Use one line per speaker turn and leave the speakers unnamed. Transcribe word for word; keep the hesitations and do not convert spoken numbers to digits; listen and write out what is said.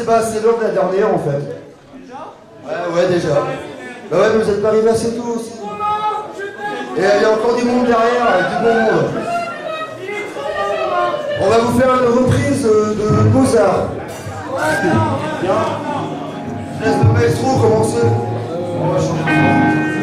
bah, c'est l'heure de la dernière en fait. Ouais, ouais, déjà. Bah ouais, mais vous êtes pas arrivés assez tôt aussi. Et il y a encore du monde derrière, avec du bon monde. On va vous faire une reprise de Mozart. Bien. Je laisse le maestro commencer. On va changer.